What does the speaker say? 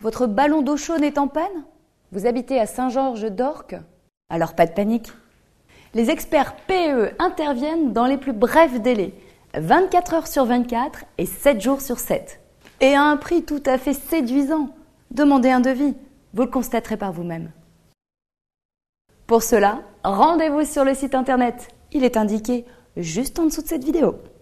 Votre ballon d'eau chaude est en panne? Vous habitez à Saint-Georges-d'Orques? Alors pas de panique. Les experts PEE interviennent dans les plus brefs délais, 24 heures sur 24 et 7 jours sur 7. Et à un prix tout à fait séduisant. Demandez un devis, vous le constaterez par vous-même. Pour cela, rendez-vous sur le site internet. Il est indiqué juste en dessous de cette vidéo.